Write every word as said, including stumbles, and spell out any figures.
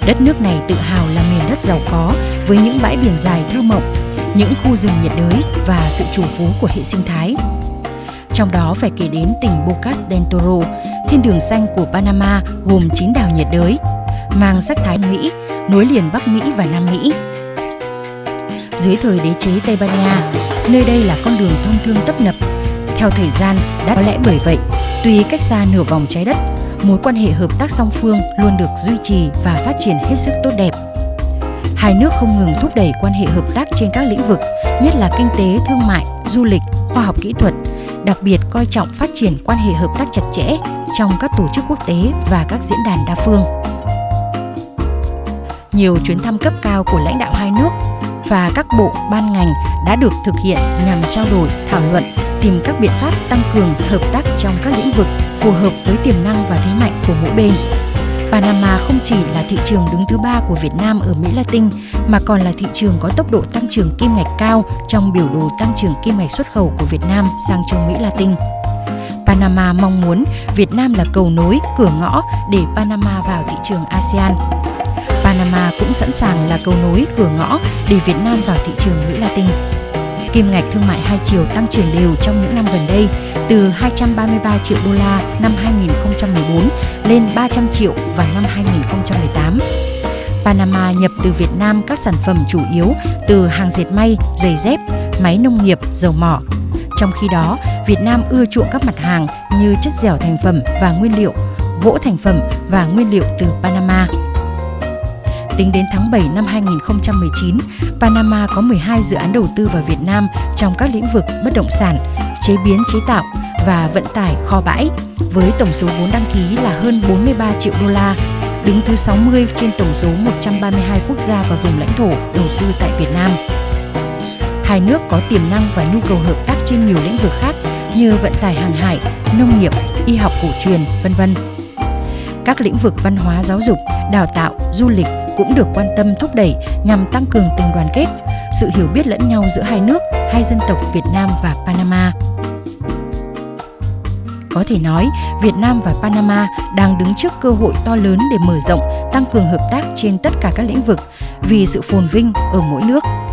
Đất nước này tự hào là miền đất giàu có với những bãi biển dài thơ mộng, những khu rừng nhiệt đới và sự trù phú của hệ sinh thái. Trong đó phải kể đến tỉnh Bocas del Toro, thiên đường xanh của Panama gồm chín đảo nhiệt đới, mang sắc thái Mỹ, nối liền Bắc Mỹ và Nam Mỹ. Dưới thời đế chế Tây Ban Nha, nơi đây là con đường thông thương tấp nập. Theo thời gian, đã có lẽ bởi vậy, tuy cách xa nửa vòng trái đất, mối quan hệ hợp tác song phương luôn được duy trì và phát triển hết sức tốt đẹp. Hai nước không ngừng thúc đẩy quan hệ hợp tác trên các lĩnh vực, nhất là kinh tế, thương mại, du lịch, khoa học kỹ thuật, đặc biệt coi trọng phát triển quan hệ hợp tác chặt chẽ trong các tổ chức quốc tế và các diễn đàn đa phương. Nhiều chuyến thăm cấp cao của lãnh đạo hai nước và các bộ, ban ngành đã được thực hiện nhằm trao đổi, thảo luận, tìm các biện pháp tăng cường hợp tác trong các lĩnh vực phù hợp với tiềm năng và thế mạnh của mỗi bên. Panama không chỉ là thị trường đứng thứ ba của Việt Nam ở Mỹ Latin, mà còn là thị trường có tốc độ tăng trưởng kim ngạch cao trong biểu đồ tăng trưởng kim ngạch xuất khẩu của Việt Nam sang châu Mỹ Latin. Panama mong muốn Việt Nam là cầu nối, cửa ngõ để Panama vào thị trường a sê an. Panama cũng sẵn sàng là cầu nối, cửa ngõ để Việt Nam vào thị trường Mỹ Latin. Kim ngạch thương mại hai chiều tăng trưởng đều trong những năm gần đây, từ hai trăm ba mươi ba triệu đô la năm hai nghìn không trăm mười bốn lên ba trăm triệu vào năm hai nghìn không trăm mười tám. Panama nhập từ Việt Nam các sản phẩm chủ yếu từ hàng dệt may, giày dép, máy nông nghiệp, dầu mỏ. Trong khi đó, Việt Nam ưa chuộng các mặt hàng như chất dẻo thành phẩm và nguyên liệu, gỗ thành phẩm và nguyên liệu từ Panama. Tính đến tháng bảy năm hai nghìn không trăm mười chín, Panama có mười hai dự án đầu tư vào Việt Nam trong các lĩnh vực bất động sản, chế biến chế tạo và vận tải kho bãi, với tổng số vốn đăng ký là hơn bốn mươi ba triệu đô la, đứng thứ sáu mươi trên tổng số một trăm ba mươi hai quốc gia và vùng lãnh thổ đầu tư tại Việt Nam. Hai nước có tiềm năng và nhu cầu hợp tác trên nhiều lĩnh vực khác như vận tải hàng hải, nông nghiệp, y học cổ truyền, vân vân. Các lĩnh vực văn hóa, giáo dục, đào tạo, du lịch cũng được quan tâm thúc đẩy nhằm tăng cường tình đoàn kết, sự hiểu biết lẫn nhau giữa hai nước, hai dân tộc Việt Nam và Panama. Có thể nói, Việt Nam và Panama đang đứng trước cơ hội to lớn để mở rộng, tăng cường hợp tác trên tất cả các lĩnh vực vì sự phồn vinh ở mỗi nước.